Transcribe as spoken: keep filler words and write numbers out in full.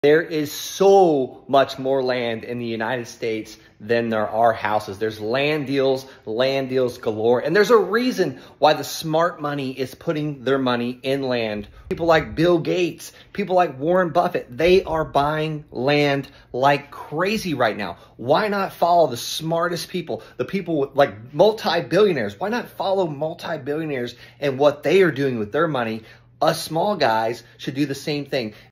There is so much more land in the United States than there are houses. There's land deals, land deals galore. And there's a reason why the smart money is putting their money in land. People like Bill Gates, people like Warren Buffett, they are buying land like crazy right now. Why not follow the smartest people, the people with like multi-billionaires? Why not follow multi-billionaires and what they are doing with their money? Us small guys should do the same thing.